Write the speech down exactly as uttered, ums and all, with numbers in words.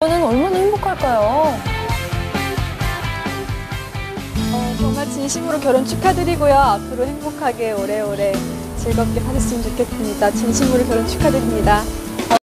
저는 얼마나 행복할까요? 어, 정말 진심으로 결혼 축하드리고요. 앞으로 행복하게 오래오래 즐겁게 사셨으면 좋겠습니다. 진심으로 결혼 축하드립니다.